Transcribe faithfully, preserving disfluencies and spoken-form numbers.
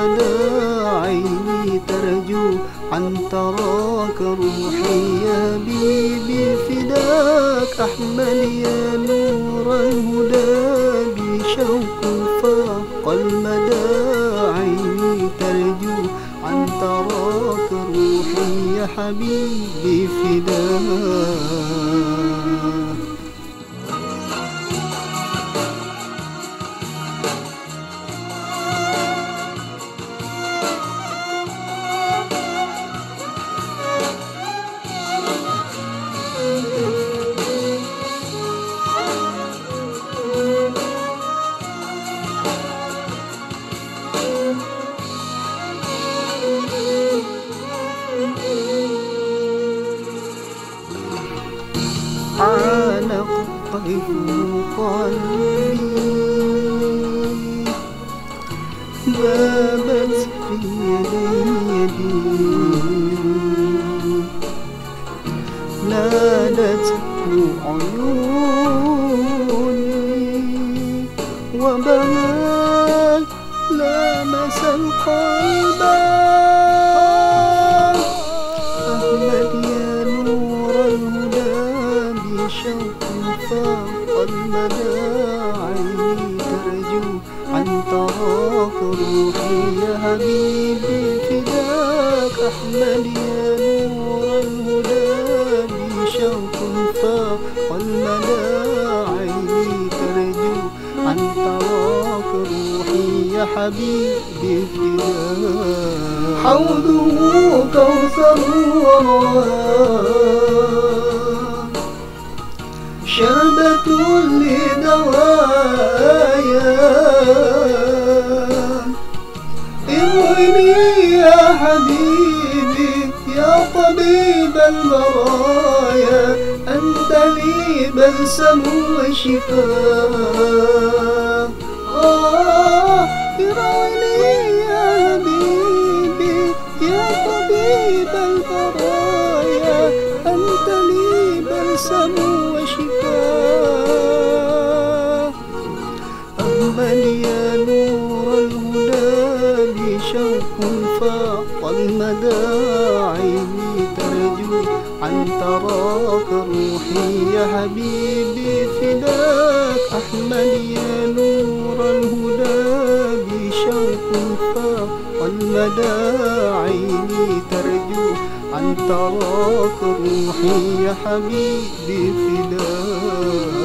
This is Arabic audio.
المدى عيني ترجو عن تراك روحي يا حبيبي فداك أحمل يا نور الهدى بشوق فاق المدى عيني ترجو عن تراك روحي يا حبيبي فداك. عانق الطيف قلبي ذابت في يدي يدي نادته عيوني وبنات لامس القلب أحمد يا نور الهدى بشوق فاق المدى عيني ترجو عن تراك روحي يا حبيبي فداك أحمد يا نور الهدى بشوق فاق المدى عيني ترجو عن تراك روحي يا حبيبي فداك. حوضه كوثر ورواء شربة لدوايا ارويني يا حبيبي يا طبيب البرايا أنت لي بلسم وشفاء. آه ارويني يا حبيبي يا طبيب البرايا أنت لي بلسم وشفاء. أحمل يا نور الهدى بشوق فاق المدى عيني ترجو عن تراك روحي يا حبيبي فداك أحمل يا نور الهدى بشوق فاق المدى عيني ترجو عن تراك روحي يا حبيبي فداك.